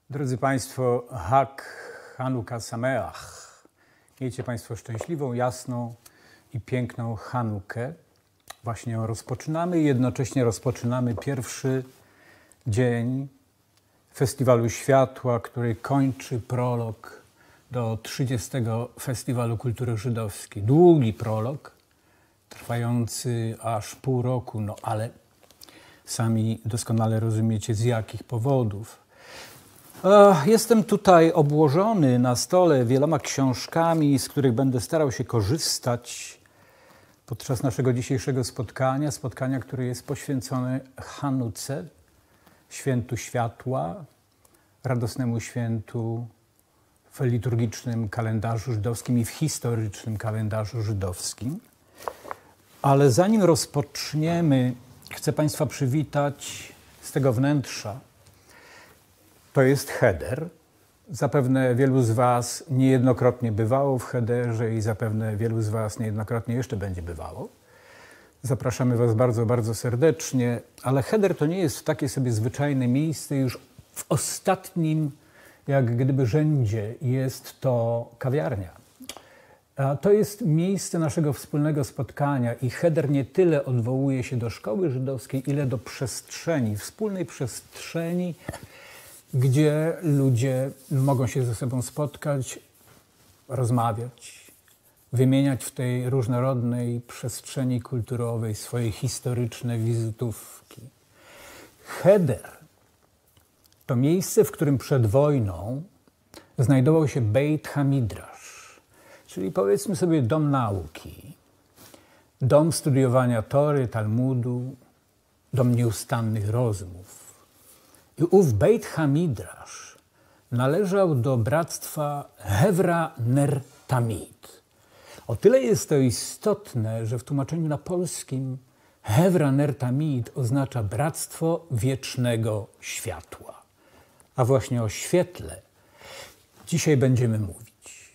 Drodzy Państwo, Chanukah Sameach. Miejcie Państwo szczęśliwą, jasną i piękną Chanukę. Właśnie ją rozpoczynamy i jednocześnie rozpoczynamy pierwszy dzień Festiwalu Światła, który kończy prolog do 30. Festiwalu Kultury Żydowskiej. Długi prolog, trwający aż pół roku, no ale sami doskonale rozumiecie, z jakich powodów. Jestem tutaj obłożony na stole wieloma książkami, z których będę starał się korzystać podczas naszego dzisiejszego spotkania, które jest poświęcone Chanuce, świętu światła, radosnemu świętu w liturgicznym kalendarzu żydowskim i w historycznym kalendarzu żydowskim. Ale zanim rozpoczniemy, chcę Państwa przywitać z tego wnętrza. To jest cheder. Zapewne wielu z Was niejednokrotnie bywało w chederze i zapewne wielu z Was niejednokrotnie jeszcze będzie bywało. Zapraszamy Was bardzo, bardzo serdecznie, ale cheder to nie jest takie sobie zwyczajne miejsce. Już w ostatnim, jak gdyby rzędzie jest to kawiarnia. To jest miejsce naszego wspólnego spotkania i cheder nie tyle odwołuje się do szkoły żydowskiej, ile do przestrzeni, wspólnej przestrzeni, gdzie ludzie mogą się ze sobą spotkać, rozmawiać, wymieniać w tej różnorodnej przestrzeni kulturowej swoje historyczne wizytówki. Cheder to miejsce, w którym przed wojną znajdował się Beit Hamidrash, czyli powiedzmy sobie dom nauki, dom studiowania Tory, Talmudu, dom nieustannych rozmów. I ów Beit Hamidrash należał do bractwa Hevra Ner Tamid. O tyle jest to istotne, że w tłumaczeniu na polskim Hevra Ner Tamid oznacza bractwo wiecznego światła. A właśnie o świetle dzisiaj będziemy mówić.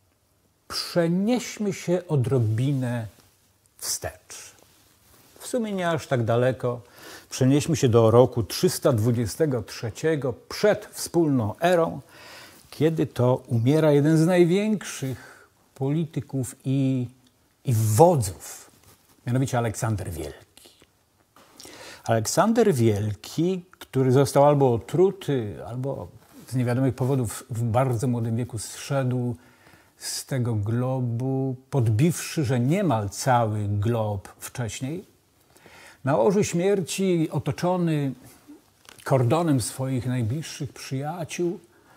Przenieśmy się odrobinę wstecz. W sumie nie aż tak daleko. Przenieśmy się do roku 323 przed wspólną erą, kiedy to umiera jeden z największych polityków i wodzów, mianowicie Aleksander Wielki. Aleksander Wielki, który został albo otruty, albo z niewiadomych powodów w bardzo młodym wieku zszedł z tego globu, podbiwszy, że niemal cały glob wcześniej, na łożu śmierci, otoczony kordonem swoich najbliższych przyjaciół,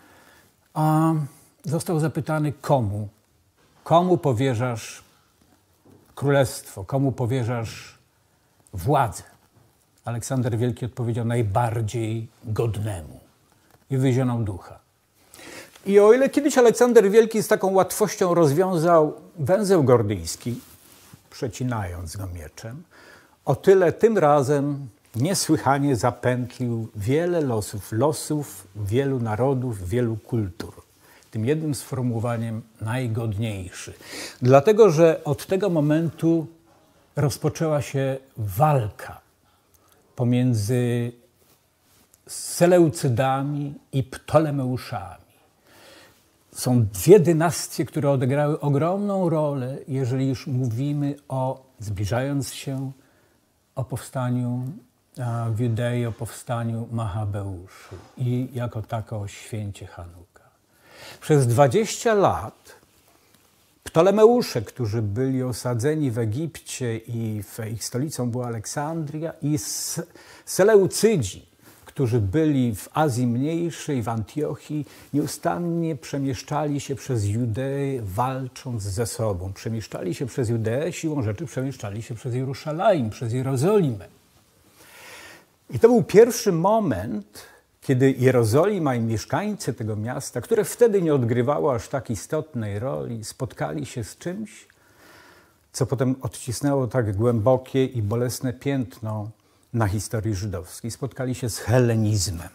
został zapytany, komu powierzasz królestwo, komu powierzasz władzę. Aleksander Wielki odpowiedział, najbardziej godnemu, i wyzionął ducha. I o ile kiedyś Aleksander Wielki z taką łatwością rozwiązał węzeł gordyjski, przecinając go mieczem, o tyle tym razem niesłychanie zapętlił wiele losów wielu narodów, wielu kultur. Tym jednym sformułowaniem najgodniejszy. Dlatego, że od tego momentu rozpoczęła się walka pomiędzy Seleucydami i Ptolemeuszami. Są dwie dynastie, które odegrały ogromną rolę, jeżeli już mówimy zbliżając się, o powstaniu w Judei, o powstaniu Machabeuszy i jako tako o święcie Chanuka. Przez 20 lat Ptolemeusze, którzy byli osadzeni w Egipcie i ich stolicą była Aleksandria, i Seleucydzi, którzy byli w Azji Mniejszej, w Antiochii, nieustannie przemieszczali się przez Judeę, walcząc ze sobą. Przemieszczali się przez Judeę, siłą rzeczy przemieszczali się przez Jerusalem, przez Jerozolimę. I to był pierwszy moment, kiedy Jerozolima i mieszkańcy tego miasta, które wtedy nie odgrywało aż tak istotnej roli, spotkali się z czymś, co potem odcisnęło tak głębokie i bolesne piętno na historii żydowskiej. Spotkali się z helenizmem.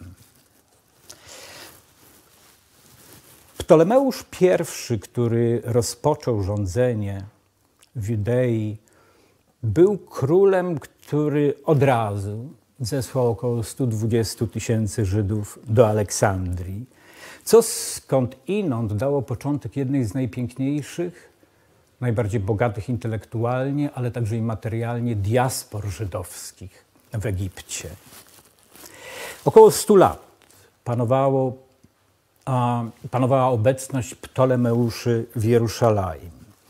Ptolemeusz I, który rozpoczął rządzenie w Judei, był królem, który od razu zesłał około 120 000 Żydów do Aleksandrii, co skąd inąd dało początek jednej z najpiękniejszych, najbardziej bogatych intelektualnie, ale także i materialnie diaspor żydowskich w Egipcie. Około 100 lat panowała obecność Ptolemeuszy w Jerusalem.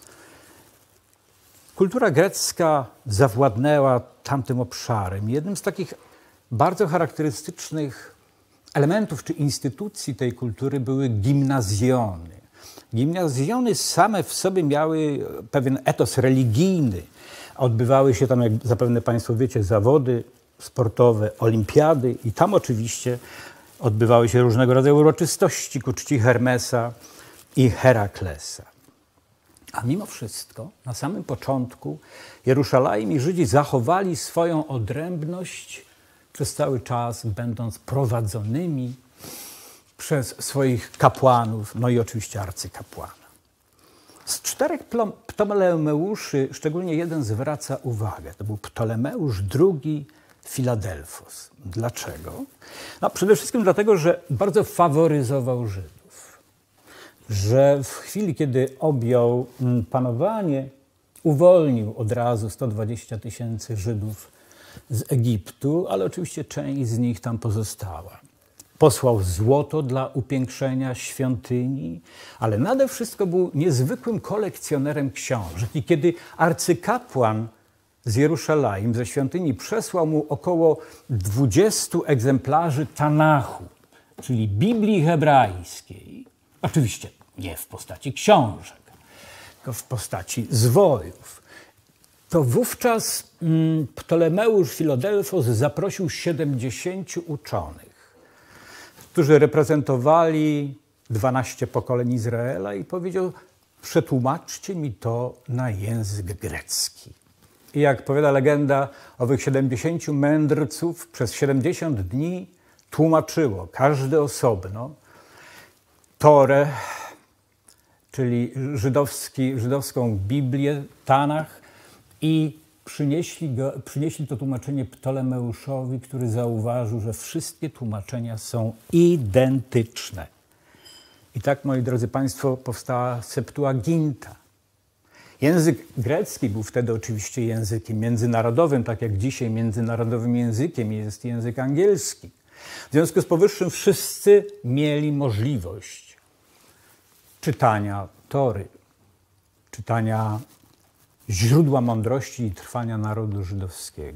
Kultura grecka zawładnęła tamtym obszarem. Jednym z takich bardzo charakterystycznych elementów czy instytucji tej kultury były gimnazjony. Gimnazjony same w sobie miały pewien etos religijny. Odbywały się tam, jak zapewne Państwo wiecie, zawody sportowe, olimpiady i tam oczywiście odbywały się różnego rodzaju uroczystości ku czci Hermesa i Heraklesa. A mimo wszystko, na samym początku Jerusalem i Żydzi zachowali swoją odrębność przez cały czas, będąc prowadzonymi przez swoich kapłanów, no i oczywiście arcykapłana. Z 4 Ptolemeuszy szczególnie jeden zwraca uwagę. To był Ptolemeusz II Filadelfos. Dlaczego? No, przede wszystkim dlatego, że bardzo faworyzował Żydów. Że w chwili, kiedy objął panowanie, uwolnił od razu 120 000 Żydów z Egiptu, ale oczywiście część z nich tam pozostała. Posłał złoto dla upiększenia świątyni, ale nade wszystko był niezwykłym kolekcjonerem książek. I kiedy arcykapłan z Jerusalem, ze świątyni, przesłał mu około 20 egzemplarzy Tanachu, czyli Biblii hebrajskiej, oczywiście nie w postaci książek, tylko w postaci zwojów, to wówczas Ptolemeusz Filadelfos zaprosił 70 uczonych, którzy reprezentowali 12 pokoleń Izraela i powiedział: przetłumaczcie mi to na język grecki. I jak powiada legenda, owych 70 mędrców przez 70 dni tłumaczyło, każdy osobno, Torę, czyli żydowską Biblię, Tanach, i przynieśli to tłumaczenie Ptolemeuszowi, który zauważył, że wszystkie tłumaczenia są identyczne. I tak, moi drodzy Państwo, powstała Septuaginta. Język grecki był wtedy oczywiście językiem międzynarodowym, tak jak dzisiaj międzynarodowym językiem jest język angielski. W związku z powyższym wszyscy mieli możliwość czytania Tory, czytania źródła mądrości i trwania narodu żydowskiego.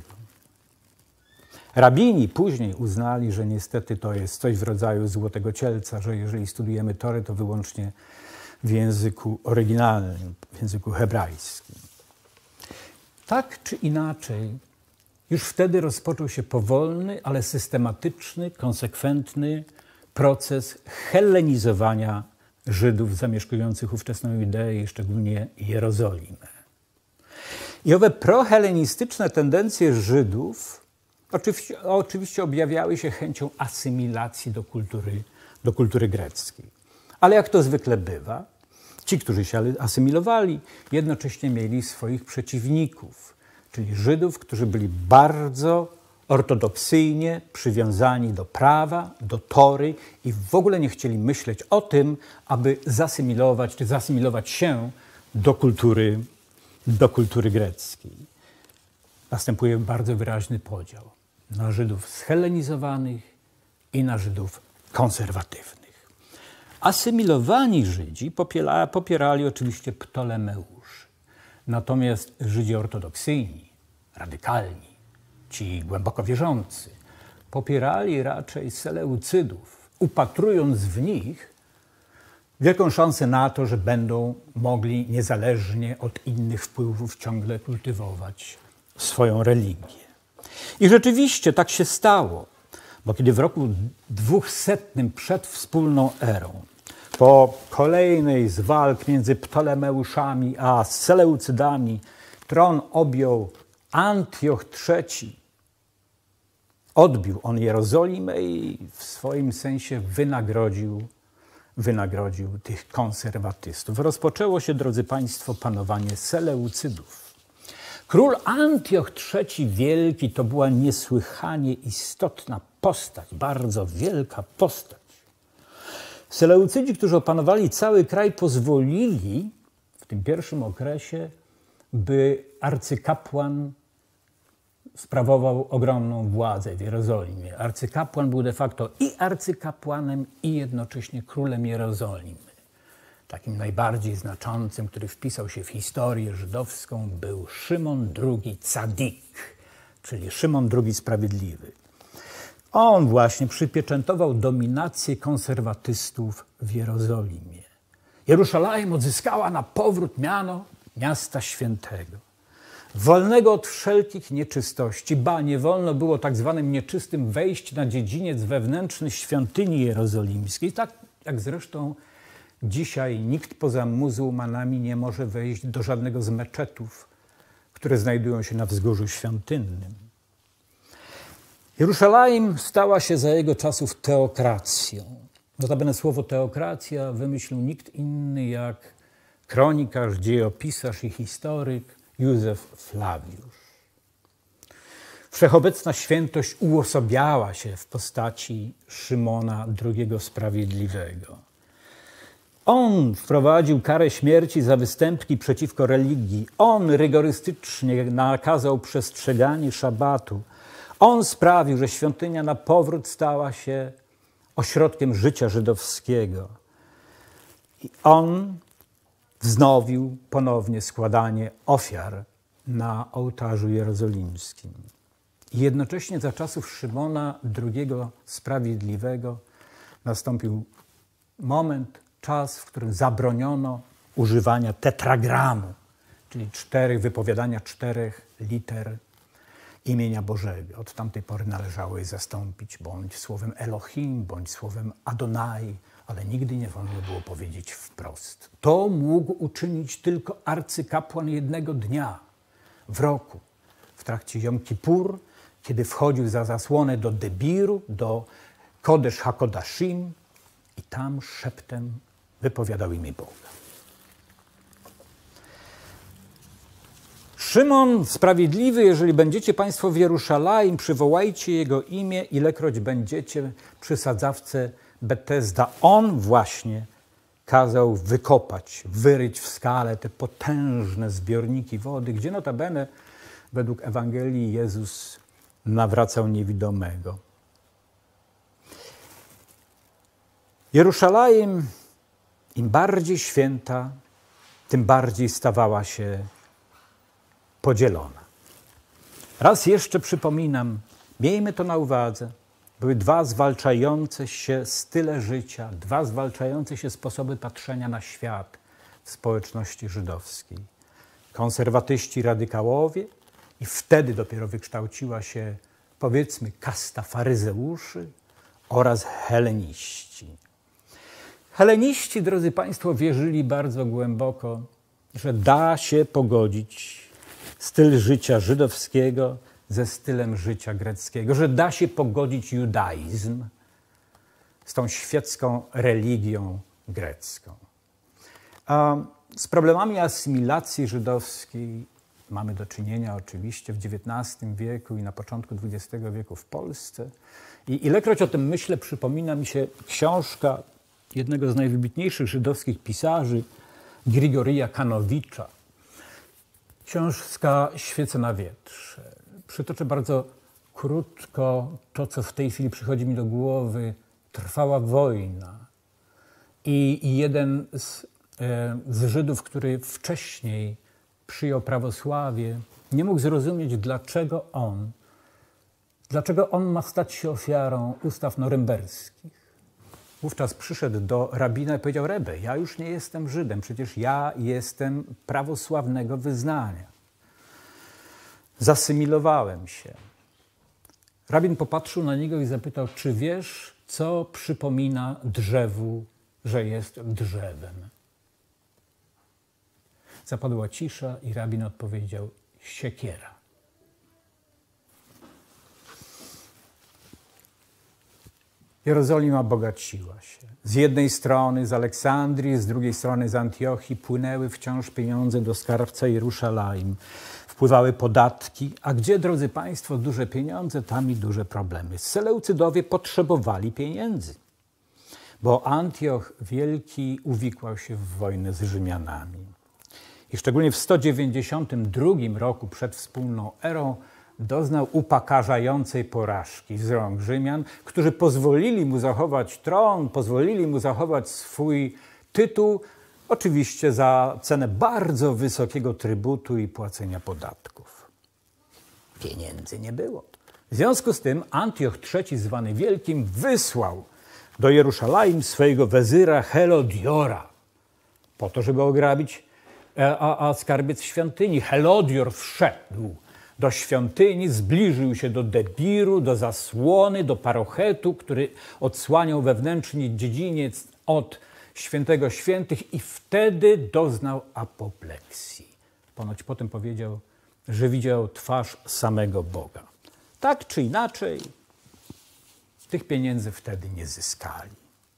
Rabini później uznali, że niestety to jest coś w rodzaju złotego cielca, że jeżeli studujemy Torę, to wyłącznie w języku oryginalnym, w języku hebrajskim. Tak czy inaczej, już wtedy rozpoczął się powolny, ale systematyczny, konsekwentny proces hellenizowania Żydów zamieszkujących ówczesną Judeę i szczególnie Jerozolimę. I owe prohellenistyczne tendencje Żydów oczywiście objawiały się chęcią asymilacji do kultury greckiej. Ale jak to zwykle bywa, ci, którzy się asymilowali, jednocześnie mieli swoich przeciwników, czyli Żydów, którzy byli bardzo ortodoksyjnie przywiązani do prawa, do Tory i w ogóle nie chcieli myśleć o tym, aby zasymilować czy zasymilować się do kultury greckiej. Następuje bardzo wyraźny podział na Żydów zhellenizowanych i na Żydów konserwatywnych. Asymilowani Żydzi popierali oczywiście Ptolemeuszy. Natomiast Żydzi ortodoksyjni, radykalni, ci głęboko wierzący, popierali raczej Seleucydów, upatrując w nich wielką szansę na to, że będą mogli niezależnie od innych wpływów ciągle kultywować swoją religię. I rzeczywiście tak się stało, bo kiedy w roku 200 przed wspólną erą, po kolejnej z walk między Ptolemeuszami a Seleucydami, tron objął Antioch III, odbił on Jerozolimę i w swoim sensie wynagrodził tych konserwatystów. Rozpoczęło się, drodzy Państwo, panowanie Seleucydów. Król Antioch III Wielki to była niesłychanie istotna postać, bardzo wielka postać. Seleucydzi, którzy opanowali cały kraj, pozwolili w tym pierwszym okresie, by arcykapłan sprawował ogromną władzę w Jerozolimie. Arcykapłan był de facto i arcykapłanem, i jednocześnie królem Jerozolimy. Takim najbardziej znaczącym, który wpisał się w historię żydowską, był Szymon II Cadik, czyli Szymon II Sprawiedliwy. On właśnie przypieczętował dominację konserwatystów w Jerozolimie. Jeruszalaim odzyskała na powrót miano miasta świętego, wolnego od wszelkich nieczystości. Ba, nie wolno było tak zwanym nieczystym wejść na dziedziniec wewnętrzny świątyni jerozolimskiej, tak jak zresztą dzisiaj nikt poza muzułmanami nie może wejść do żadnego z meczetów, które znajdują się na wzgórzu świątynnym. Jeruszalaim stała się za jego czasów teokracją. Notabene słowo teokracja wymyślił nikt inny jak kronikarz, dziejopisarz i historyk Józef Flawiusz. Wszechobecna świętość uosabiała się w postaci Szymona II Sprawiedliwego. On wprowadził karę śmierci za występki przeciwko religii. On rygorystycznie nakazał przestrzeganie szabatu. On sprawił, że świątynia na powrót stała się ośrodkiem życia żydowskiego. I on wznowił ponownie składanie ofiar na ołtarzu jerozolimskim. I jednocześnie za czasów Szymona II Sprawiedliwego nastąpił czas, w którym zabroniono używania tetragramu, czyli wypowiadania 4 liter imienia Bożego. Od tamtej pory należało je zastąpić bądź słowem Elohim, bądź słowem Adonai, ale nigdy nie wolno było powiedzieć wprost. To mógł uczynić tylko arcykapłan jednego dnia w roku, w trakcie Jom Kippur, kiedy wchodził za zasłonę do Debiru, do Kodesz HaKodashim i tam szeptem wypowiadał imię Boga. Szymon Sprawiedliwy, jeżeli będziecie Państwo w Jeruszalaim, przywołajcie jego imię, ilekroć będziecie przy sadzawce Betesda. On właśnie kazał wyryć w skale te potężne zbiorniki wody, gdzie notabene według Ewangelii Jezus nawracał niewidomego. Jeruszalaim, im bardziej święta, tym bardziej stawała się podzielona. Raz jeszcze przypominam, miejmy to na uwadze, były 2 zwalczające się style życia, 2 zwalczające się sposoby patrzenia na świat w społeczności żydowskiej. Konserwatyści, radykałowie i wtedy dopiero wykształciła się, powiedzmy, kasta faryzeuszy oraz heleniści. Heleniści, drodzy Państwo, wierzyli bardzo głęboko, że da się pogodzić styl życia żydowskiego ze stylem życia greckiego, że da się pogodzić judaizm z tą świecką religią grecką. A z problemami asymilacji żydowskiej mamy do czynienia oczywiście w XIX wieku i na początku XX wieku w Polsce. I ilekroć o tym myślę, przypomina mi się książka jednego z najwybitniejszych żydowskich pisarzy, Grigorija Kanowicza. Książka Świece na wietrze. Przytoczę bardzo krótko to, co w tej chwili przychodzi mi do głowy. Trwała wojna i jeden z Żydów, który wcześniej przyjął prawosławie, nie mógł zrozumieć, dlaczego on ma stać się ofiarą ustaw norymberskich. Wówczas przyszedł do rabina i powiedział: Rebbe, ja już nie jestem Żydem, przecież ja jestem prawosławnego wyznania. Zasymilowałem się. Rabin popatrzył na niego i zapytał: czy wiesz, co przypomina drzewu, że jest drzewem? Zapadła cisza i rabin odpowiedział: siekiera. Jerozolima bogaciła się. Z jednej strony z Aleksandrii, z drugiej strony z Antiochii płynęły wciąż pieniądze do skarbca Jeruszalaim. W wpływały podatki, a gdzie, drodzy Państwo, duże pieniądze, tam i duże problemy. Seleucydowie potrzebowali pieniędzy, bo Antioch Wielki uwikłał się w wojnę z Rzymianami. I szczególnie w 192 roku przed wspólną erą doznał upokarzającej porażki z rąk Rzymian, którzy pozwolili mu zachować tron, pozwolili mu zachować swój tytuł, oczywiście za cenę bardzo wysokiego trybutu i płacenia podatków. Pieniędzy nie było. W związku z tym Antioch III, zwany Wielkim, wysłał do Jerusalem swojego wezyra Helodiora po to, żeby ograbić skarbiec świątyni. Helodior wszedł do świątyni, zbliżył się do Debiru, do zasłony, do parochetu, który odsłaniał wewnętrzny dziedziniec od Świętego Świętych i wtedy doznał apopleksji. Ponoć potem powiedział, że widział twarz samego Boga. Tak czy inaczej, tych pieniędzy wtedy nie zyskali.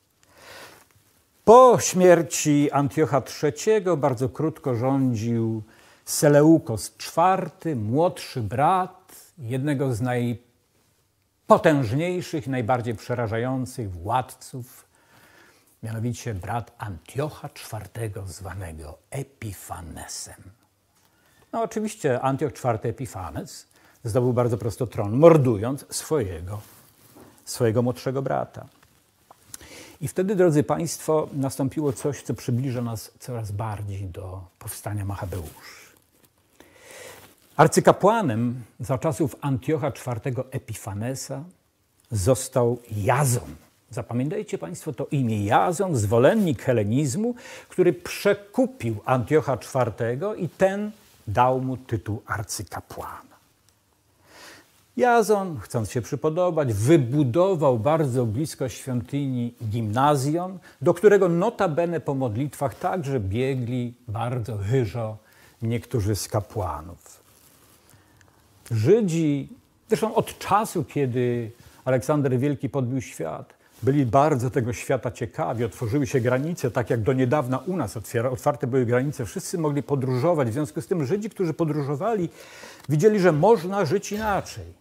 Po śmierci Antiocha III bardzo krótko rządził Seleukos IV, młodszy brat jednego z najpotężniejszych, najbardziej przerażających władców, mianowicie brat Antiocha IV, zwanego Epifanesem. No oczywiście Antioch IV Epifanes zdobył bardzo prosto tron, mordując swojego młodszego brata. I wtedy, drodzy Państwo, nastąpiło coś, co przybliża nas coraz bardziej do powstania Machabeuszy. Arcykapłanem za czasów Antiocha IV Epifanesa został Jazon. Zapamiętajcie Państwo to imię. Jazon, zwolennik helenizmu, który przekupił Antiocha IV i ten dał mu tytuł arcykapłana. Jazon, chcąc się przypodobać, wybudował bardzo blisko świątyni gimnazjon, do którego notabene po modlitwach także biegli bardzo hyżo niektórzy z kapłanów. Żydzi, zresztą od czasu, kiedy Aleksander Wielki podbił świat, byli bardzo tego świata ciekawi, otworzyły się granice, tak jak do niedawna u nas otwarte były granice, wszyscy mogli podróżować. W związku z tym Żydzi, którzy podróżowali, widzieli, że można żyć inaczej.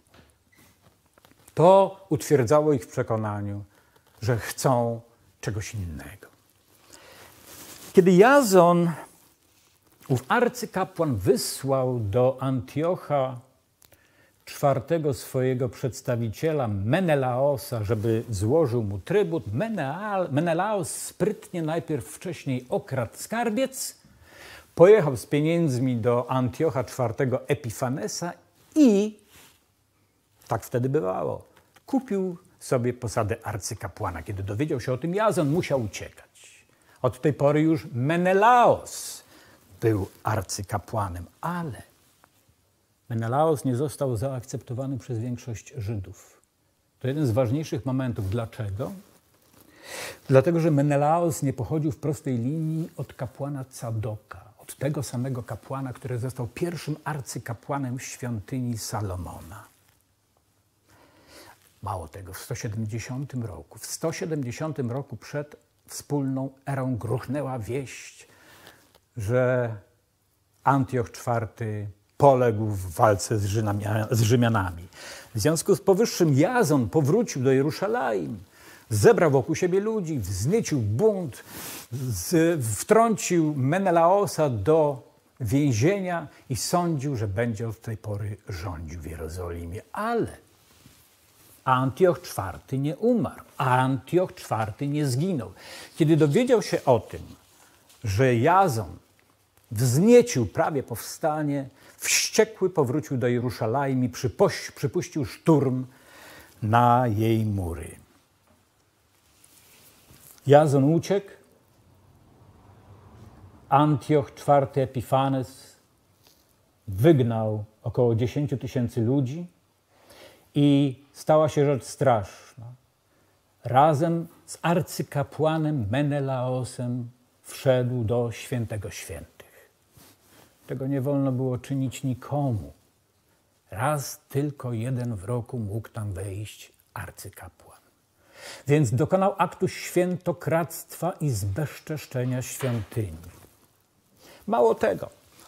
To utwierdzało ich w przekonaniu, że chcą czegoś innego. Kiedy Jazon, ów arcykapłan, wysłał do Antiocha IV swojego przedstawiciela Menelaosa, żeby złożył mu trybut, Menelaos sprytnie najpierw wcześniej okradł skarbiec, pojechał z pieniędzmi do Antiocha IV Epifanesa i, tak wtedy bywało, kupił sobie posadę arcykapłana. Kiedy dowiedział się o tym Jazon, musiał uciekać. Od tej pory już Menelaos był arcykapłanem, ale Menelaos nie został zaakceptowany przez większość Żydów. To jeden z ważniejszych momentów. Dlaczego? Dlatego, że Menelaos nie pochodził w prostej linii od kapłana Cadoka, od tego samego kapłana, który został pierwszym arcykapłanem w świątyni Salomona. Mało tego, w 170 roku przed wspólną erą gruchnęła wieść, że Antioch IV poległ w walce z Rzymianami. W związku z powyższym Jazon powrócił do Jerusalem, zebrał wokół siebie ludzi, wzniecił bunt, wtrącił Menelaosa do więzienia i sądził, że będzie od tej pory rządził w Jerozolimie. Ale Antioch IV nie umarł, Antioch IV nie zginął. Kiedy dowiedział się o tym, że Jazon wzniecił prawie powstanie, wściekły powrócił do Jerusalem i przypuścił szturm na jej mury. Jazon uciekł, Antioch IV Epifanes wygnał około 10 000 ludzi i stała się rzecz straszna. Razem z arcykapłanem Menelaosem wszedł do Świętego Świętych. Tego nie wolno było czynić nikomu. Raz tylko jeden w roku mógł tam wejść arcykapłan. Więc dokonał aktu świętokradztwa i zbezczeszczenia świątyni. Mało tego,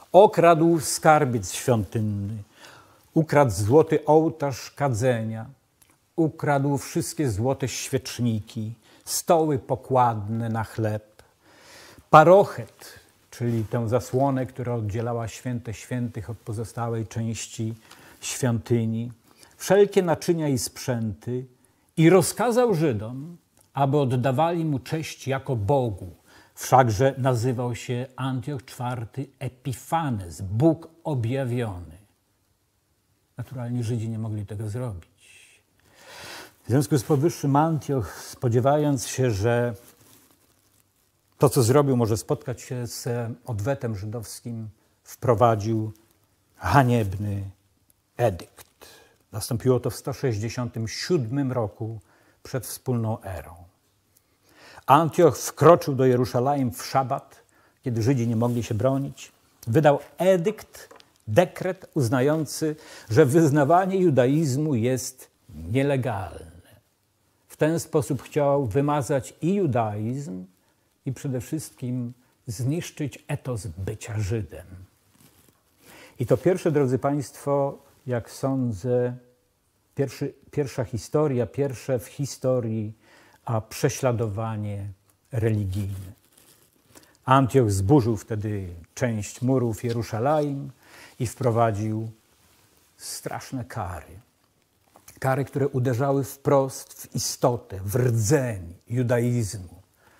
Okradł skarbiec świątynny, ukradł złoty ołtarz kadzenia, ukradł wszystkie złote świeczniki, stoły pokładne na chleb, parochet, czyli tę zasłonę, która oddzielała święte świętych od pozostałej części świątyni, wszelkie naczynia i sprzęty i rozkazał Żydom, aby oddawali mu cześć jako Bogu. Wszakże nazywał się Antioch IV Epifanes, Bóg objawiony. Naturalnie Żydzi nie mogli tego zrobić. W związku z powyższym Antioch, spodziewając się, że to, co zrobił, może spotkać się z odwetem żydowskim, wprowadził haniebny edykt. Nastąpiło to w 167 roku przed wspólną erą. Antioch wkroczył do Jerusalem w szabat, kiedy Żydzi nie mogli się bronić. Wydał edykt, dekret uznający, że wyznawanie judaizmu jest nielegalne. W ten sposób chciał wymazać i judaizm, i przede wszystkim zniszczyć etos bycia Żydem. I to pierwsze, drodzy Państwo, jak sądzę, pierwsza historia, pierwsze w historii prześladowanie religijne. Antioch zburzył wtedy część murów Jerusalem i wprowadził straszne kary. Kary, które uderzały wprost w istotę, w rdzeń judaizmu.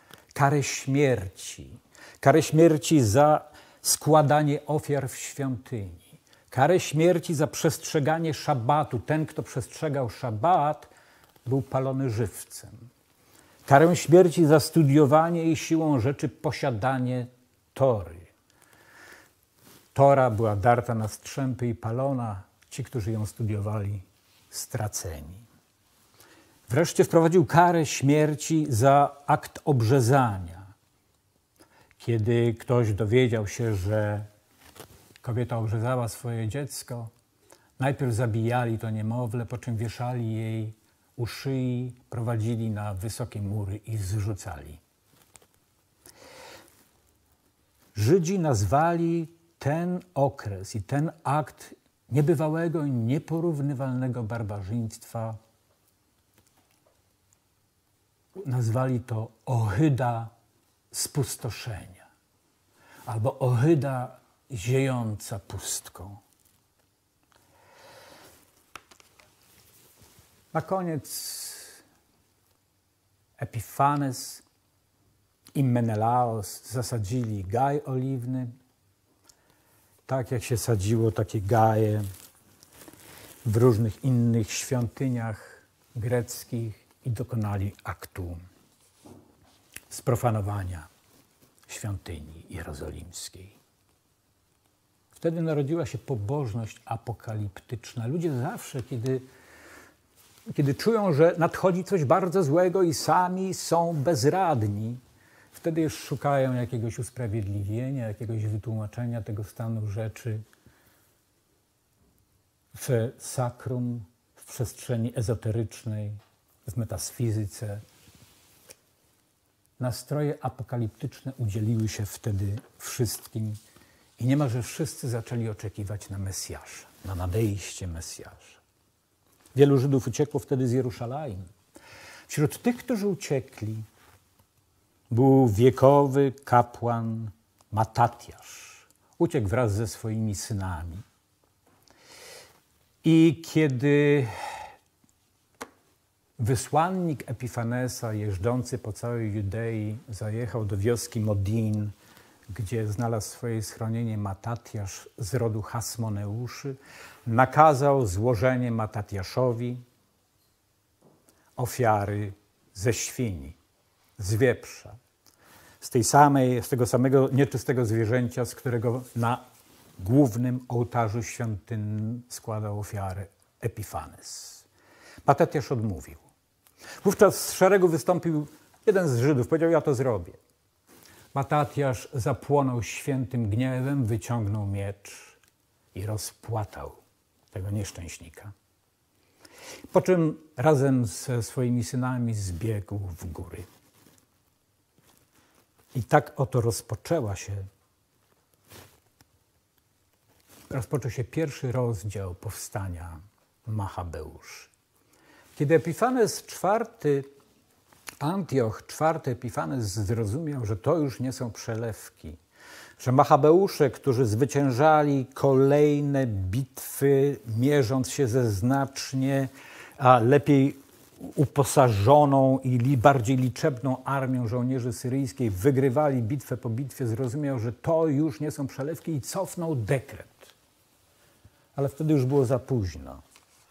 Karę śmierci za składanie ofiar w świątyni, karę śmierci za przestrzeganie szabatu. Ten, kto przestrzegał szabat, był palony żywcem. Karę śmierci za studiowanie i siłą rzeczy posiadanie Tory. Tora była darta na strzępy i palona, ci, którzy ją studiowali, straceni. Wreszcie wprowadził karę śmierci za akt obrzezania. Kiedy ktoś dowiedział się, że kobieta obrzezała swoje dziecko, najpierw zabijali to niemowlę, po czym wieszali jej u szyi, prowadzili na wysokie mury i zrzucali. Żydzi nazwali ten okres i ten akt niebywałego i nieporównywalnego barbarzyństwa, nazwali to ohyda spustoszenia albo ohyda ziejąca pustką. Na koniec Epifanes i Menelaos zasadzili gaj oliwny, tak jak się sadziło takie gaje w różnych innych świątyniach greckich i dokonali aktu sprofanowania świątyni jerozolimskiej. Wtedy narodziła się pobożność apokaliptyczna. Ludzie zawsze, kiedy czują, że nadchodzi coś bardzo złego i sami są bezradni, wtedy już szukają jakiegoś usprawiedliwienia, jakiegoś wytłumaczenia tego stanu rzeczy w sakrum, w przestrzeni ezoterycznej, w metafizyce. Nastroje apokaliptyczne udzieliły się wtedy wszystkim i niemalże wszyscy zaczęli oczekiwać na Mesjasza, na nadejście Mesjasza. Wielu Żydów uciekło wtedy z Jerusalem. Wśród tych, którzy uciekli, był wiekowy kapłan Matatiasz. Uciekł wraz ze swoimi synami. I kiedy wysłannik Epifanesa, jeżdżący po całej Judei, zajechał do wioski Modin, gdzie znalazł swoje schronienie Matatiasz z rodu Hasmoneuszy, nakazał złożenie Matatiaszowi ofiary ze świni, z wieprza, z tego samego nieczystego zwierzęcia, z którego na głównym ołtarzu świątynnym składał ofiarę Epifanes. Matatiasz odmówił. Wówczas z szeregu wystąpił jeden z Żydów, powiedział: ja to zrobię. Matatiasz zapłonął świętym gniewem, wyciągnął miecz i rozpłatał tego nieszczęśnika. Po czym razem ze swoimi synami zbiegł w góry. I tak oto rozpoczęła się rozpoczął się pierwszy rozdział powstania Machabeuszy. Kiedy Epifanes IV, Antioch IV Epifanes zrozumiał, że to już nie są przelewki, że Machabeusze, którzy zwyciężali kolejne bitwy, mierząc się ze znacznie lepiej uposażoną i bardziej liczebną armią żołnierzy syryjskiej, wygrywali bitwę po bitwie, zrozumiał, że to już nie są przelewki i cofnął dekret. Ale wtedy już było za późno.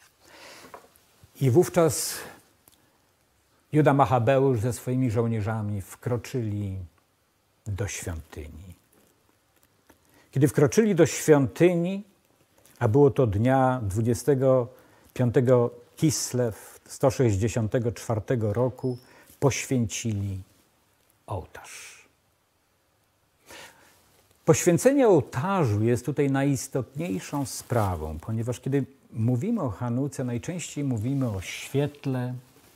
I wówczas Juda Machabeusz ze swoimi żołnierzami wkroczyli do świątyni. Kiedy wkroczyli do świątyni, a było to dnia 25 Kislew 164 roku, poświęcili ołtarz. Poświęcenie ołtarzu jest tutaj najistotniejszą sprawą, ponieważ kiedy mówimy o Chanuce, najczęściej mówimy o świetle,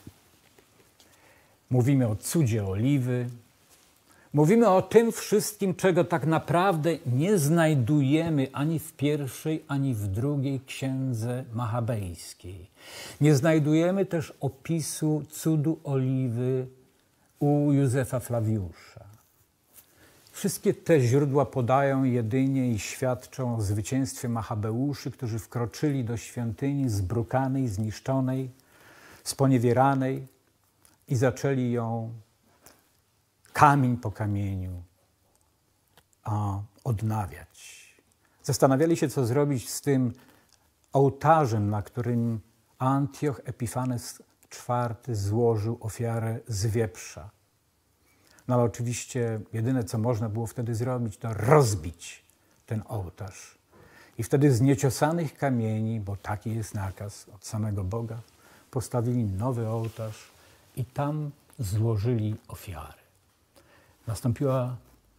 mówimy o cudzie oliwy, mówimy o tym wszystkim, czego tak naprawdę nie znajdujemy ani w pierwszej, ani w drugiej księdze machabejskiej. Nie znajdujemy też opisu cudu oliwy u Józefa Flawiusza. Wszystkie te źródła podają jedynie i świadczą o zwycięstwie Machabeuszy, którzy wkroczyli do świątyni zbrukanej, zniszczonej, sponiewieranej i zaczęli ją kamień po kamieniu odnawiać. Zastanawiali się, co zrobić z tym ołtarzem, na którym Antioch Epifanes IV złożył ofiarę z wieprza. No ale oczywiście jedyne, co można było wtedy zrobić, to rozbić ten ołtarz. I wtedy z nieciosanych kamieni, bo taki jest nakaz od samego Boga, postawili nowy ołtarz i tam złożyli ofiary. Nastąpiła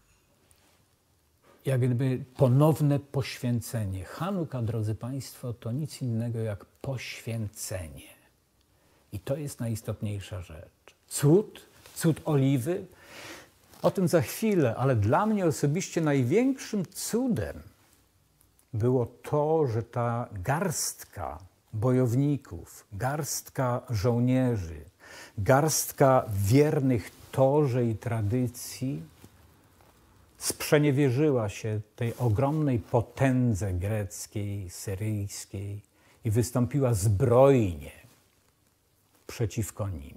jak gdyby ponowne poświęcenie. Chanuka, drodzy Państwo, to nic innego jak poświęcenie. I to jest najistotniejsza rzecz. Cud oliwy, o tym za chwilę, ale dla mnie osobiście największym cudem było to, że ta garstka bojowników, garstka żołnierzy, garstka wiernych torze i tradycji sprzeniewierzyła się tej ogromnej potędze greckiej, syryjskiej i wystąpiła zbrojnie przeciwko nim.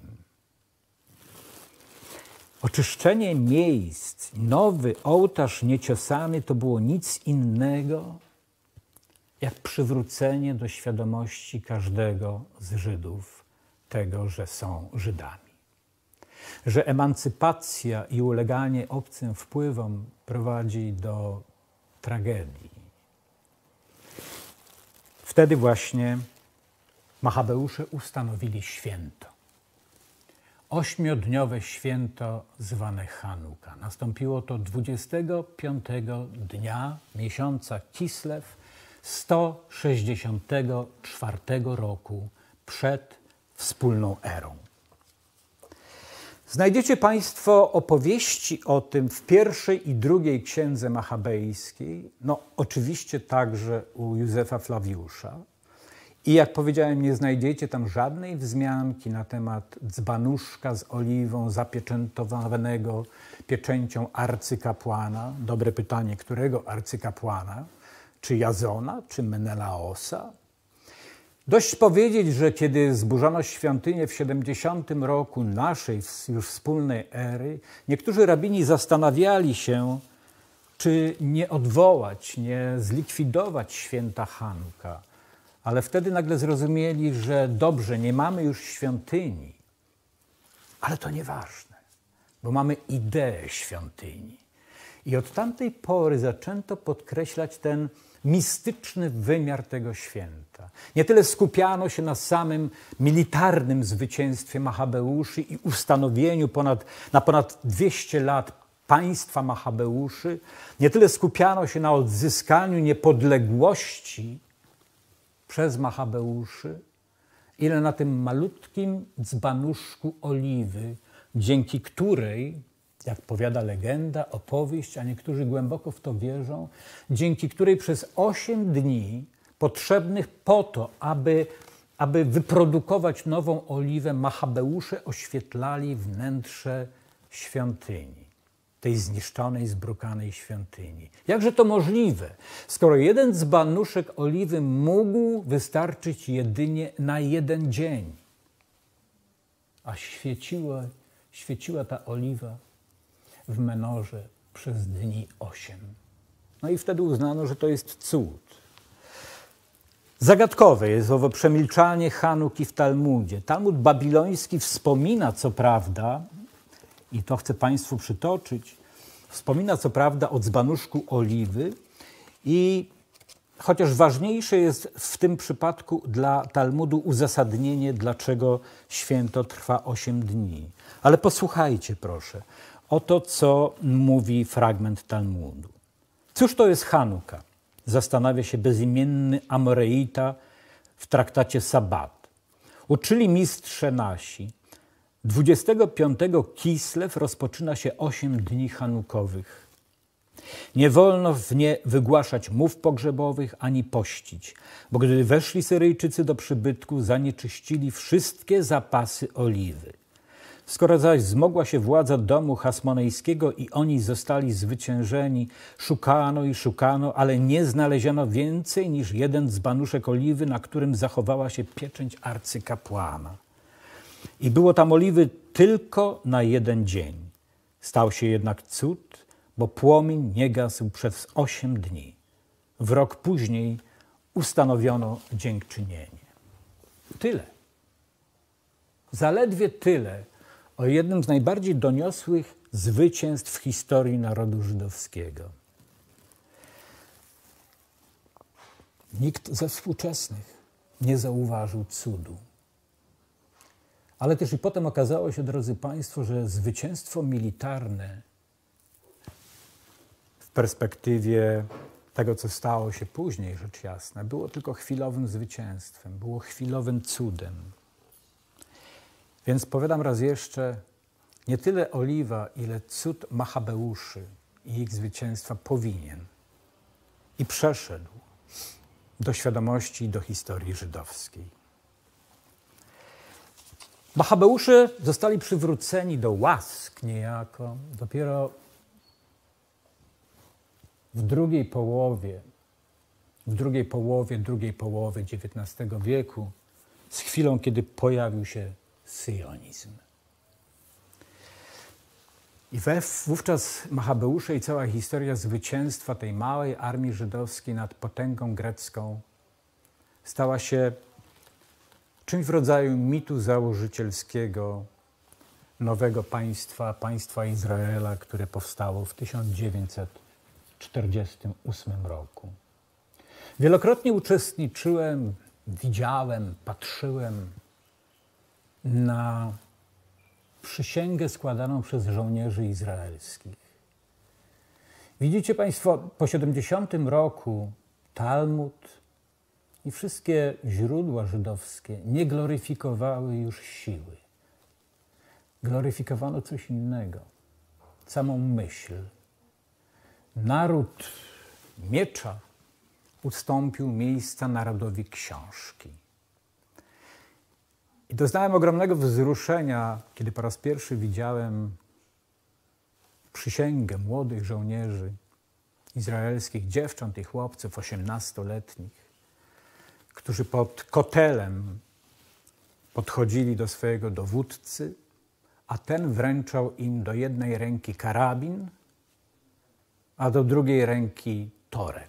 Oczyszczenie miejsc, nowy ołtarz nieciosany to było nic innego jak przywrócenie do świadomości każdego z Żydów tego, że są Żydami. Że emancypacja i uleganie obcym wpływom prowadzi do tragedii. Wtedy właśnie Machabeusze ustanowili święto. 8-dniowe święto zwane Chanuka. Nastąpiło to 25 dnia miesiąca Kislew 164 roku przed wspólną erą. Znajdziecie Państwo opowieści o tym w pierwszej i drugiej księdze machabejskiej, no oczywiście także u Józefa Flawiusza. I jak powiedziałem, nie znajdziecie tam żadnej wzmianki na temat dzbanuszka z oliwą zapieczętowanego pieczęcią arcykapłana. Dobre pytanie, którego arcykapłana? Czy Jazona, czy Menelaosa? Dość powiedzieć, że kiedy zburzono świątynię w 70 roku naszej już wspólnej ery, niektórzy rabini zastanawiali się, czy nie odwołać, nie zlikwidować święta Chanuka. Ale wtedy nagle zrozumieli, że dobrze, nie mamy już świątyni, ale to nieważne, bo mamy ideę świątyni. I od tamtej pory zaczęto podkreślać ten mistyczny wymiar tego święta. Nie tyle skupiano się na samym militarnym zwycięstwie Machabeuszy i ustanowieniu na ponad 200 lat państwa Machabeuszy, nie tyle skupiano się na odzyskaniu niepodległości przez Machabeuszy, ile na tym malutkim dzbanuszku oliwy, dzięki której jak powiada legenda, opowieść, a niektórzy głęboko w to wierzą, dzięki której przez 8 dni potrzebnych po to, aby wyprodukować nową oliwę, Machabeusze oświetlali wnętrze świątyni, tej zniszczonej, zbrukanej świątyni. Jakże to możliwe, skoro jeden dzbanuszek oliwy mógł wystarczyć jedynie na 1 dzień, a świeciła ta oliwa w menorze przez dni 8. No i wtedy uznano, że to jest cud. Zagadkowe jest owo przemilczanie Chanuki w Talmudzie. Talmud babiloński wspomina, co prawda, i to chcę Państwu przytoczyć, wspomina, co prawda, o dzbanuszku oliwy i chociaż ważniejsze jest w tym przypadku dla Talmudu uzasadnienie, dlaczego święto trwa 8 dni. Ale posłuchajcie, proszę, oto, co mówi fragment Talmudu. Cóż to jest Chanuka? Zastanawia się bezimienny Amoreita w traktacie Sabat. Uczyli mistrze nasi. 25 Kislew rozpoczyna się 8 dni chanukowych. Nie wolno w nie wygłaszać mów pogrzebowych ani pościć, bo gdy weszli Syryjczycy do przybytku, zanieczyścili wszystkie zapasy oliwy. Skoro zaś wzmogła się władza domu hasmonejskiego i oni zostali zwyciężeni, szukano i szukano, ale nie znaleziono więcej niż 1 dzbanuszek oliwy, na którym zachowała się pieczęć arcykapłana. I było tam oliwy tylko na 1 dzień. Stał się jednak cud, bo płomień nie gasł przez 8 dni. W rok później ustanowiono dziękczynienie. Tyle. Zaledwie tyle o jednym z najbardziej doniosłych zwycięstw w historii narodu żydowskiego. Nikt ze współczesnych nie zauważył cudu. Ale też i potem okazało się, drodzy Państwo, że zwycięstwo militarne w perspektywie tego, co stało się później, rzecz jasna, było tylko chwilowym zwycięstwem, było chwilowym cudem. Więc powiadam raz jeszcze, nie tyle oliwa, ile cud Machabeuszy i ich zwycięstwa powinien i przeszedł do świadomości i do historii żydowskiej. Machabeusze zostali przywróceni do łask niejako dopiero w drugiej połowie XIX wieku, z chwilą, kiedy pojawił się syjonizm. I wówczas Machabeusze i cała historia zwycięstwa tej małej armii żydowskiej nad potęgą grecką stała się czymś w rodzaju mitu założycielskiego nowego państwa Izraela, które powstało w 1948 roku. Wielokrotnie uczestniczyłem, widziałem, patrzyłem na przysięgę składaną przez żołnierzy izraelskich. Widzicie Państwo, po 70 roku Talmud i wszystkie źródła żydowskie nie gloryfikowały już siły. Gloryfikowano coś innego, samą myśl. Naród miecza ustąpił miejsca narodowi książki. I doznałem ogromnego wzruszenia, kiedy po raz pierwszy widziałem przysięgę młodych żołnierzy izraelskich, dziewcząt i chłopców 18-letnich, którzy pod kotelem podchodzili do swojego dowódcy, a ten wręczał im do jednej ręki karabin, a do drugiej ręki torę.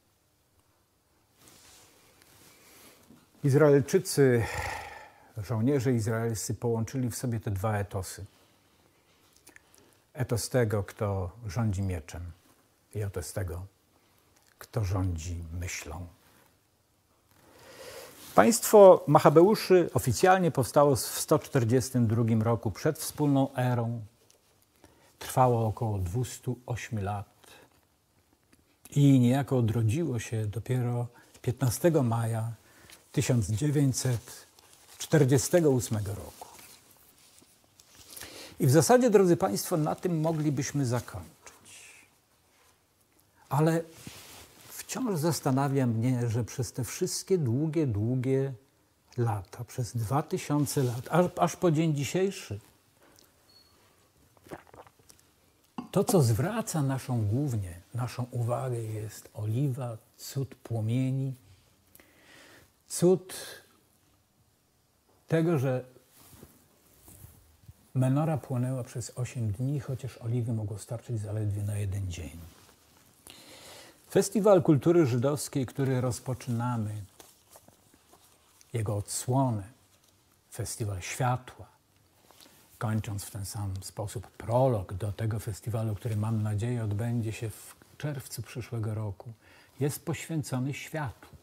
Izraelczycy, żołnierze izraelscy połączyli w sobie te 2 etosy. Etos tego, kto rządzi mieczem, i etos tego, kto rządzi myślą. Państwo Machabeuszy oficjalnie powstało w 142 roku przed wspólną erą. Trwało około 208 lat i niejako odrodziło się dopiero 15 maja 1948 roku. I w zasadzie, drodzy Państwo, na tym moglibyśmy zakończyć. Ale wciąż zastanawia mnie, że przez te wszystkie długie lata, przez 2000 lat, aż po dzień dzisiejszy, to, co zwraca naszą uwagę, jest oliwa, cud płomieni, cud tego, że menora płonęła przez 8 dni, chociaż oliwy mogło starczyć zaledwie na 1 dzień. Festiwal Kultury Żydowskiej, który rozpoczynamy, jego odsłonę, Festiwal Światła, kończąc w ten sam sposób prolog do tego festiwalu, który mam nadzieję odbędzie się w czerwcu przyszłego roku, jest poświęcony światłu.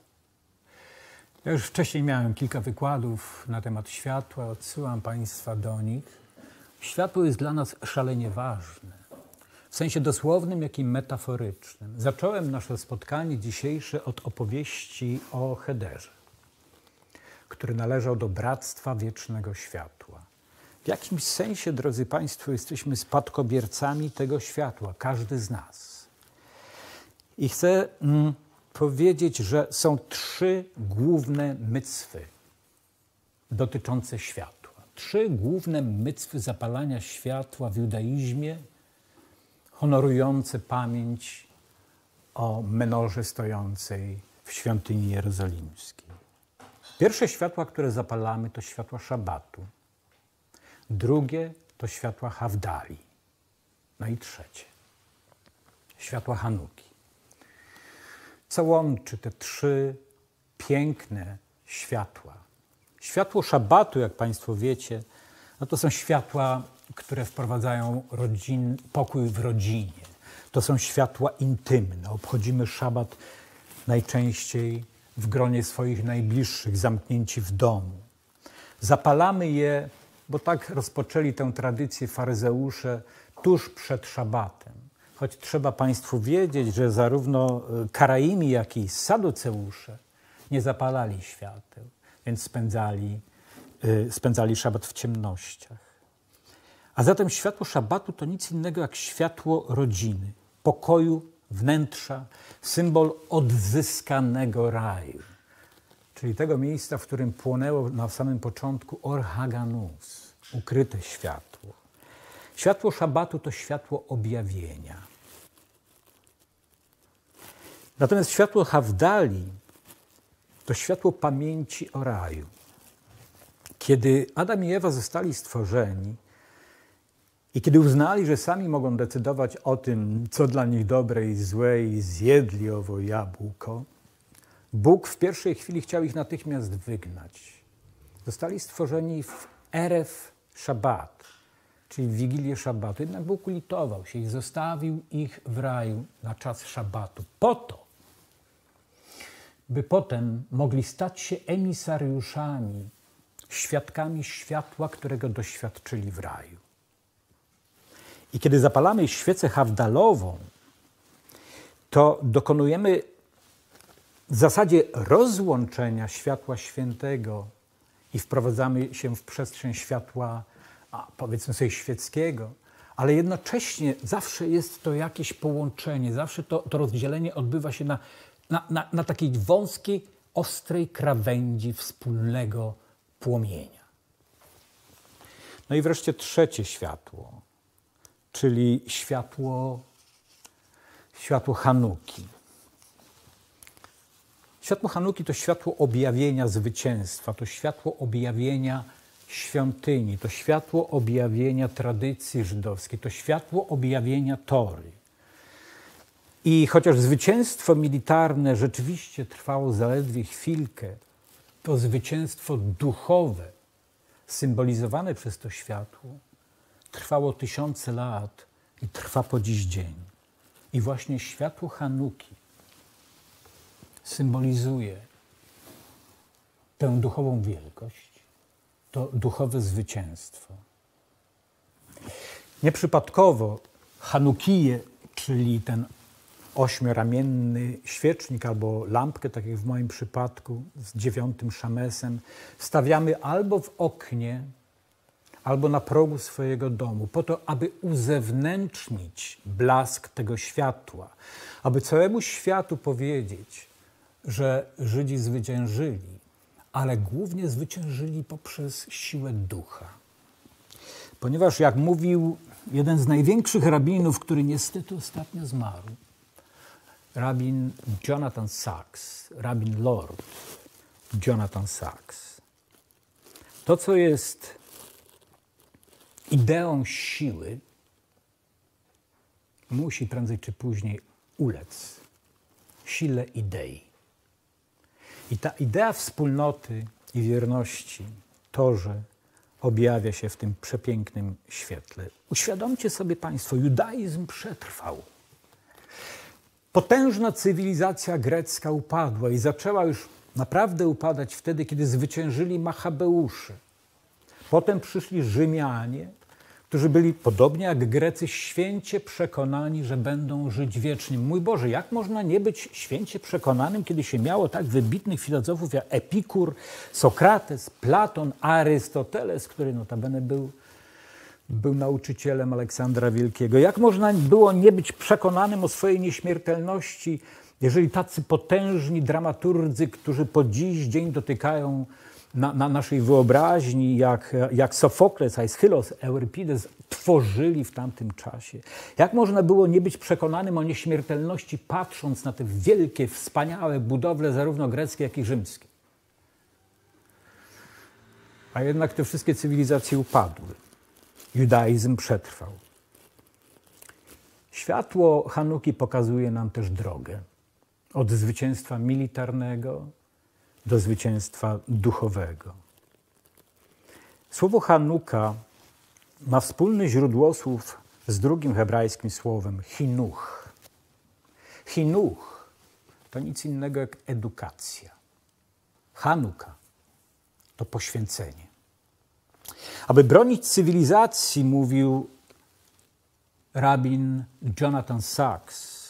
Ja już wcześniej miałem kilka wykładów na temat światła, odsyłam Państwa do nich. Światło jest dla nas szalenie ważne, w sensie dosłownym, jak i metaforycznym. Zacząłem nasze spotkanie dzisiejsze od opowieści o Hederze, który należał do Bractwa Wiecznego Światła. W jakimś sensie, drodzy Państwo, jesteśmy spadkobiercami tego światła, każdy z nas. I chcę powiedzieć, że są 3 główne mycwy dotyczące światła. 3 główne mycwy zapalania światła w judaizmie, honorujące pamięć o menorze stojącej w świątyni jerozolimskiej. Pierwsze światła, które zapalamy, to światła szabatu. Drugie to światła Hawdali. No i trzecie, światła Hanuki. Co łączy te 3 piękne światła? Światło szabatu, jak Państwo wiecie, no to są światła, które wprowadzają pokój w rodzinie. To są światła intymne. Obchodzimy szabat najczęściej w gronie swoich najbliższych, zamknięci w domu. Zapalamy je, bo tak rozpoczęli tę tradycję faryzeusze tuż przed szabatem. Choć trzeba Państwu wiedzieć, że zarówno Karaimi, jak i Saduceusze nie zapalali świateł, więc spędzali szabat w ciemnościach. A zatem światło szabatu to nic innego jak światło rodziny, pokoju, wnętrza, symbol odzyskanego raju, czyli tego miejsca, w którym płonęło na samym początku Or Haganus, ukryte światło. Światło szabatu to światło objawienia. Natomiast światło Hawdali to światło pamięci o raju. Kiedy Adam i Ewa zostali stworzeni i kiedy uznali, że sami mogą decydować o tym, co dla nich dobre i złe, i zjedli owo jabłko, Bóg w pierwszej chwili chciał ich natychmiast wygnać. Zostali stworzeni w Erew Szabat, czyli w Wigilię Szabatu. Jednak Bóg ulitował się i zostawił ich w raju na czas Szabatu po to, by potem mogli stać się emisariuszami, świadkami światła, którego doświadczyli w raju. I kiedy zapalamy świecę hawdalową, to dokonujemy w zasadzie rozłączenia światła świętego i wprowadzamy się w przestrzeń światła, powiedzmy sobie, świeckiego, ale jednocześnie zawsze jest to jakieś połączenie, zawsze to rozdzielenie odbywa się na takiej wąskiej, ostrej krawędzi wspólnego płomienia. No i wreszcie trzecie światło, czyli światło Hanuki. Światło Hanuki to światło objawienia zwycięstwa, to światło objawienia świątyni, to światło objawienia tradycji żydowskiej, to światło objawienia Tory. I chociaż zwycięstwo militarne rzeczywiście trwało zaledwie chwilkę, to zwycięstwo duchowe, symbolizowane przez to światło, trwało 1000 lat i trwa po dziś dzień. I właśnie światło Hanuki symbolizuje tę duchową wielkość, to duchowe zwycięstwo. Nieprzypadkowo Hanukiję, czyli ten 8-ramienny świecznik albo lampkę, tak jak w moim przypadku z 9. szamesem, stawiamy albo w oknie, albo na progu swojego domu, po to, aby uzewnętrznić blask tego światła, aby całemu światu powiedzieć, że Żydzi zwyciężyli, ale głównie zwyciężyli poprzez siłę ducha. Ponieważ, jak mówił jeden z największych rabinów, który niestety ostatnio zmarł, rabin Jonathan Sacks, rabin Lord Jonathan Sacks, to, co jest ideą siły, musi prędzej czy później ulec sile idei. I ta idea wspólnoty i wierności, torze, objawia się w tym przepięknym świetle. Uświadomcie sobie Państwo, judaizm przetrwał. Potężna cywilizacja grecka upadła i zaczęła już naprawdę upadać wtedy, kiedy zwyciężyli Machabeusze. Potem przyszli Rzymianie, którzy byli, podobnie jak Grecy, święcie przekonani, że będą żyć wiecznie. Mój Boże, jak można nie być święcie przekonanym, kiedy się miało tak wybitnych filozofów jak Epikur, Sokrates, Platon, Arystoteles, który notabene był nauczycielem Aleksandra Wielkiego. Jak można było nie być przekonanym o swojej nieśmiertelności, jeżeli tacy potężni dramaturdzy, którzy po dziś dzień dotykają na naszej wyobraźni, jak Sofokles, Aeschylos, Euripides tworzyli w tamtym czasie. Jak można było nie być przekonanym o nieśmiertelności, patrząc na te wielkie, wspaniałe budowle, zarówno greckie, jak i rzymskie? A jednak te wszystkie cywilizacje upadły. Judaizm przetrwał. Światło Chanuki pokazuje nam też drogę. Od zwycięstwa militarnego do zwycięstwa duchowego. Słowo Chanuka ma wspólny źródłosłów z drugim hebrajskim słowem chinuch. Chinuch to nic innego jak edukacja. Chanuka to poświęcenie. Aby bronić cywilizacji, mówił rabin Jonathan Sacks,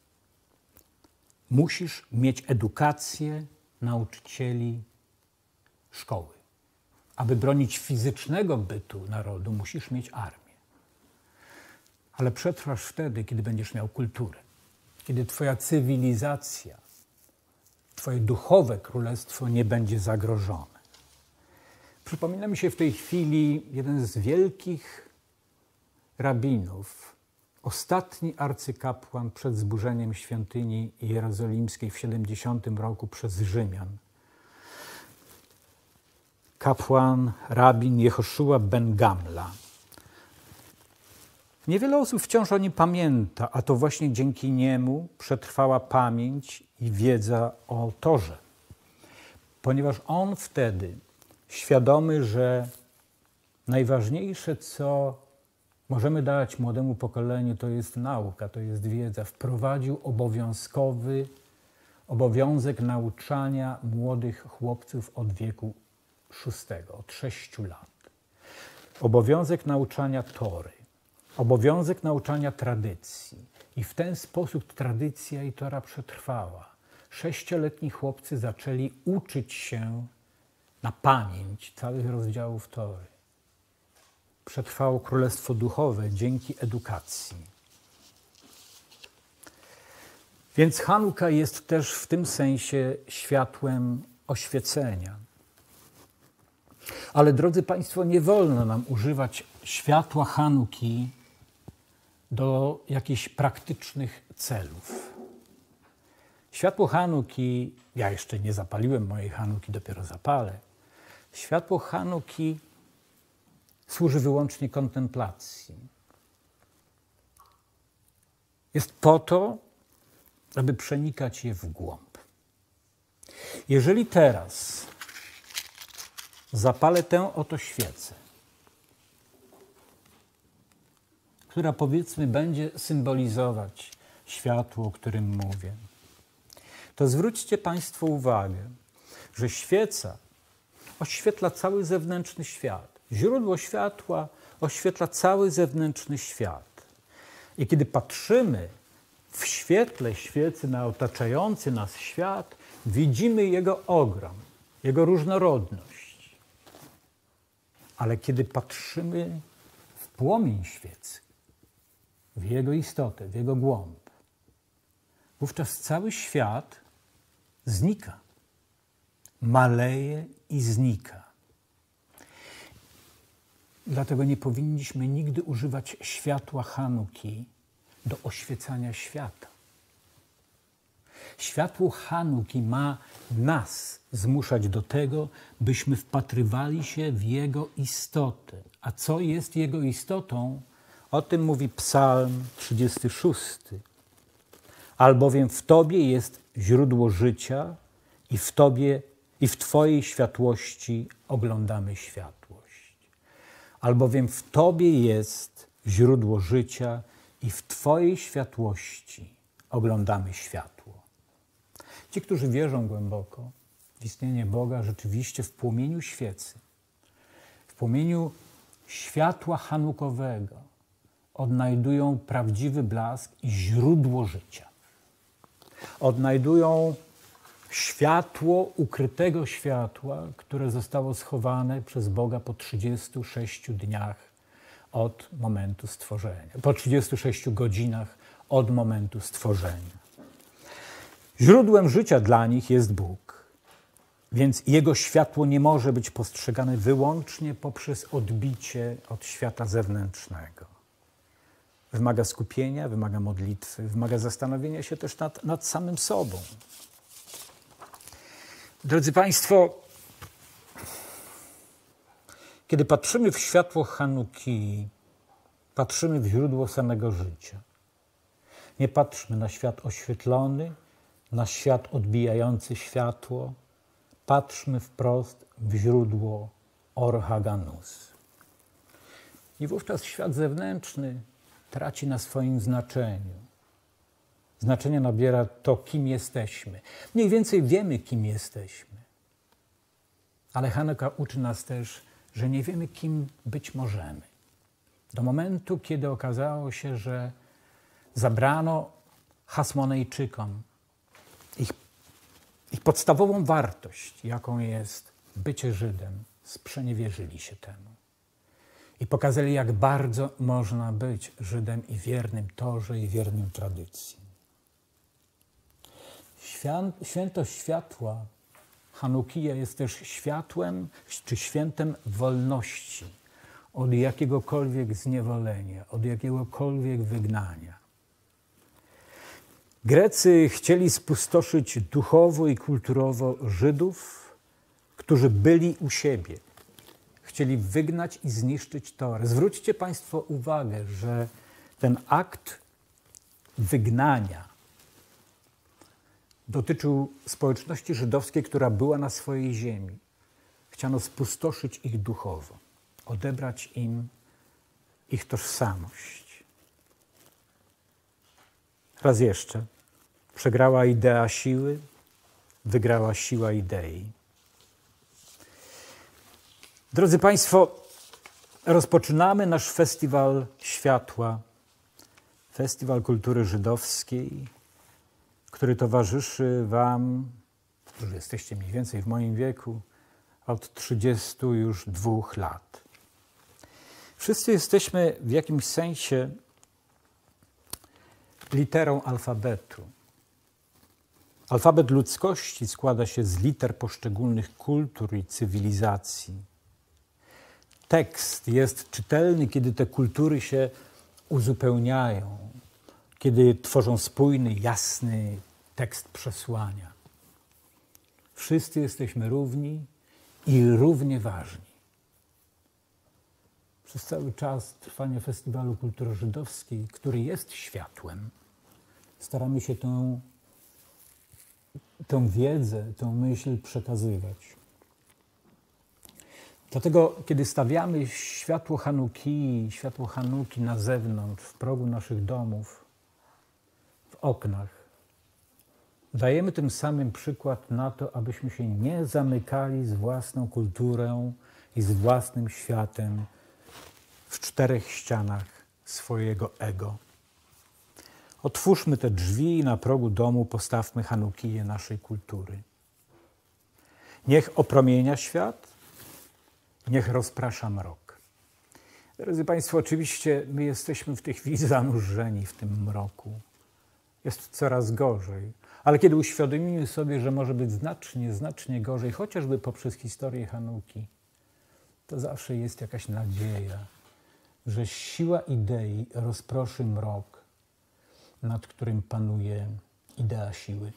musisz mieć edukację nauczycieli szkoły. Aby bronić fizycznego bytu narodu, musisz mieć armię. Ale przetrwasz wtedy, kiedy będziesz miał kulturę. Kiedy twoja cywilizacja, twoje duchowe królestwo nie będzie zagrożone. Przypomina mi się w tej chwili jeden z wielkich rabinów, ostatni arcykapłan przed zburzeniem świątyni jerozolimskiej w 70 roku przez Rzymian. Kapłan, rabin Jehoszua ben Gamla. Niewiele osób wciąż o nim pamięta, a to właśnie dzięki niemu przetrwała pamięć i wiedza o Torze. Ponieważ on wtedy, świadomy, że najważniejsze, co możemy dać młodemu pokoleniu, to jest nauka, to jest wiedza. Wprowadził obowiązek nauczania młodych chłopców od wieku 6, od 6 lat. Obowiązek nauczania Tory, obowiązek nauczania tradycji. I w ten sposób tradycja i Tora przetrwała. 6-letni chłopcy zaczęli uczyć się na pamięć całych rozdziałów Tory. Przetrwało Królestwo Duchowe dzięki edukacji. Więc Chanuka jest też w tym sensie światłem oświecenia. Ale drodzy Państwo, nie wolno nam używać światła Chanuki do jakichś praktycznych celów. Światło Chanuki, ja jeszcze nie zapaliłem mojej Chanuki, dopiero zapalę. Światło Chanuki służy wyłącznie kontemplacji. Jest po to, aby przenikać je w głąb. Jeżeli teraz zapalę tę oto świecę, która powiedzmy będzie symbolizować światło, o którym mówię, to zwróćcie Państwo uwagę, że świeca oświetla cały zewnętrzny świat. Źródło światła oświetla cały zewnętrzny świat. I kiedy patrzymy w świetle świecy na otaczający nas świat, widzimy jego ogrom, jego różnorodność. Ale kiedy patrzymy w płomień świecy, w jego istotę, w jego głąb, wówczas cały świat znika, maleje i znika. Dlatego nie powinniśmy nigdy używać światła Chanuki do oświecania świata. Światło Chanuki ma nas zmuszać do tego, byśmy wpatrywali się w Jego istotę. A co jest Jego istotą? O tym mówi Psalm 36. Albowiem w Tobie jest źródło życia i w Tobie i w Twojej światłości oglądamy światłość. Albowiem w Tobie jest źródło życia i w Twojej światłości oglądamy światło. Ci, którzy wierzą głęboko w istnienie Boga, rzeczywiście w płomieniu świecy, w płomieniu światła chanukowego odnajdują prawdziwy blask i źródło życia. Odnajdują światło ukrytego światła, które zostało schowane przez Boga po 36 dniach od momentu stworzenia, po 36 godzinach od momentu stworzenia. Źródłem życia dla nich jest Bóg, więc Jego światło nie może być postrzegane wyłącznie poprzez odbicie od świata zewnętrznego. Wymaga skupienia, wymaga modlitwy, wymaga zastanowienia się też nad samym sobą. Drodzy Państwo, kiedy patrzymy w światło Chanuki, patrzymy w źródło samego życia. Nie patrzmy na świat oświetlony, na świat odbijający światło. Patrzmy wprost w źródło Or-Haganus. I wówczas świat zewnętrzny traci na swoim znaczeniu. Znaczenie nabiera to, kim jesteśmy. Mniej więcej wiemy, kim jesteśmy. Ale Chanuka uczy nas też, że nie wiemy, kim być możemy. Do momentu, kiedy okazało się, że zabrano Hasmonejczykom ich podstawową wartość, jaką jest bycie Żydem, sprzeniewierzyli się temu. I pokazali, jak bardzo można być Żydem i wiernym Torze, i wiernym tradycji. Świętość światła Chanukija jest też światłem czy świętem wolności od jakiegokolwiek zniewolenia, od jakiegokolwiek wygnania. Grecy chcieli spustoszyć duchowo i kulturowo Żydów, którzy byli u siebie. Chcieli wygnać i zniszczyć Torę. Zwróćcie Państwo uwagę, że ten akt wygnania dotyczył społeczności żydowskiej, która była na swojej ziemi. Chciano spustoszyć ich duchowo, odebrać im ich tożsamość. Raz jeszcze, przegrała idea siły, wygrała siła idei. Drodzy Państwo, rozpoczynamy nasz festiwal światła, festiwal kultury żydowskiej, który towarzyszy Wam, którzy jesteście mniej więcej w moim wieku, od 32 lat. Wszyscy jesteśmy w jakimś sensie literą alfabetu. Alfabet ludzkości składa się z liter poszczególnych kultur i cywilizacji. Tekst jest czytelny, kiedy te kultury się uzupełniają, kiedy tworzą spójny, jasny tekst przesłania. Wszyscy jesteśmy równi i równie ważni. Przez cały czas trwania Festiwalu Kultury Żydowskiej, który jest światłem, staramy się tę wiedzę, tę myśl przekazywać. Dlatego, kiedy stawiamy światło Chanuki na zewnątrz, w progu naszych domów, w oknach, dajemy tym samym przykład na to, abyśmy się nie zamykali z własną kulturą i z własnym światem w 4 ścianach swojego ego. Otwórzmy te drzwi i na progu domu postawmy Chanukiję naszej kultury. Niech opromienia świat, niech rozprasza mrok. Drodzy Państwo, oczywiście my jesteśmy w tej chwili zanurzeni w tym mroku. Jest coraz gorzej. Ale kiedy uświadomimy sobie, że może być znacznie, znacznie gorzej, chociażby poprzez historię Hanuki, to zawsze jest jakaś nadzieja, że siła idei rozproszy mrok, nad którym panuje idea siły.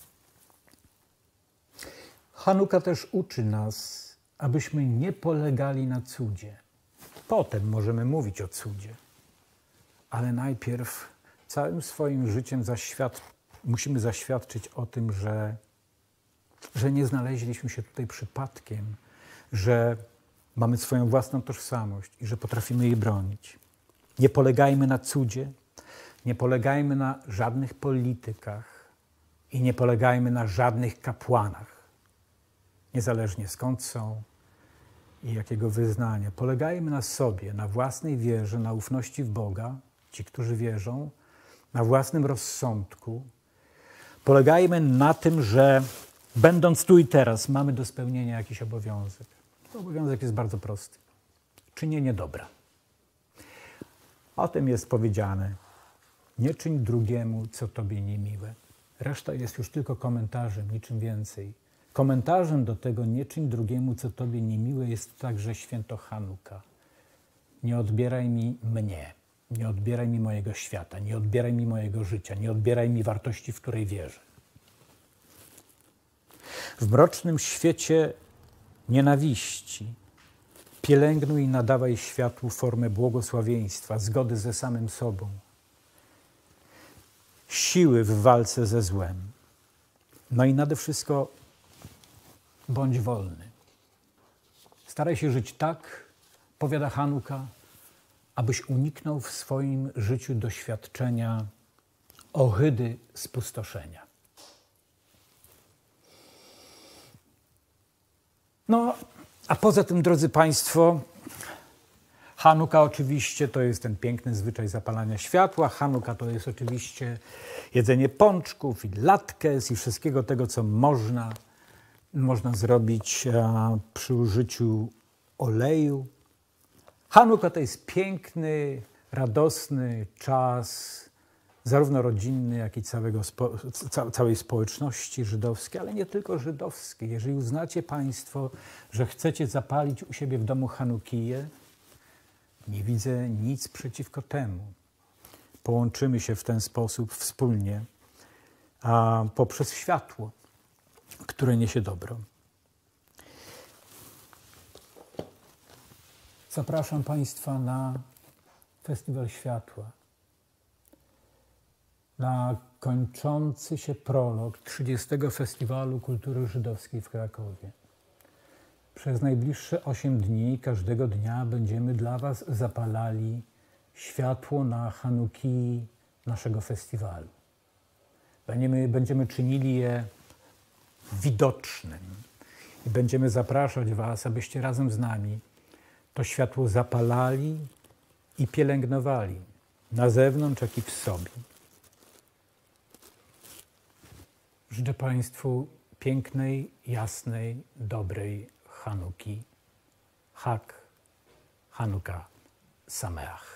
Hanuka też uczy nas, abyśmy nie polegali na cudzie. Potem możemy mówić o cudzie, ale najpierw całym swoim życiem musimy zaświadczyć o tym, że nie znaleźliśmy się tutaj przypadkiem, że mamy swoją własną tożsamość i że potrafimy jej bronić. Nie polegajmy na cudzie, nie polegajmy na żadnych politykach i nie polegajmy na żadnych kapłanach, niezależnie skąd są i jakiego wyznania. Polegajmy na sobie, na własnej wierze, na ufności w Boga, ci, którzy wierzą, na własnym rozsądku. Polegajmy na tym, że będąc tu i teraz mamy do spełnienia jakiś obowiązek. To obowiązek jest bardzo prosty. Czynienie dobra. O tym jest powiedziane. Nie czyń drugiemu, co tobie niemiłe. Reszta jest już tylko komentarzem, niczym więcej. Komentarzem do tego nie czyń drugiemu, co tobie niemiłe jest także święto Hanuka. Nie odbieraj mi mnie, nie odbieraj mi mojego świata, nie odbieraj mi mojego życia, nie odbieraj mi wartości, w której wierzę. W mrocznym świecie nienawiści pielęgnuj i nadawaj światłu formę błogosławieństwa, zgody ze samym sobą, siły w walce ze złem. No i nade wszystko bądź wolny. Staraj się żyć tak, powiada Hanuka, abyś uniknął w swoim życiu doświadczenia ohydy spustoszenia. No, a poza tym, drodzy Państwo, Hanuka oczywiście to jest ten piękny zwyczaj zapalania światła. Hanuka to jest oczywiście jedzenie pączków i latkes i wszystkiego tego, co można zrobić przy użyciu oleju. Hanuka to jest piękny, radosny czas, zarówno rodzinny, jak i całej społeczności żydowskiej, ale nie tylko żydowskiej. Jeżeli uznacie Państwo, że chcecie zapalić u siebie w domu Hanukiję, nie widzę nic przeciwko temu. Połączymy się w ten sposób wspólnie poprzez światło, które niesie dobro. Zapraszam Państwa na Festiwal Światła, na kończący się prolog 30. Festiwalu Kultury Żydowskiej w Krakowie. Przez najbliższe 8 dni, każdego dnia będziemy dla Was zapalali światło na Hanukii naszego festiwalu. Będziemy czynili je widocznym i będziemy zapraszać Was, abyście razem z nami to światło zapalali i pielęgnowali na zewnątrz, jak i w sobie. Życzę Państwu pięknej, jasnej, dobrej Hanuki. Chag Hanuka Sameach.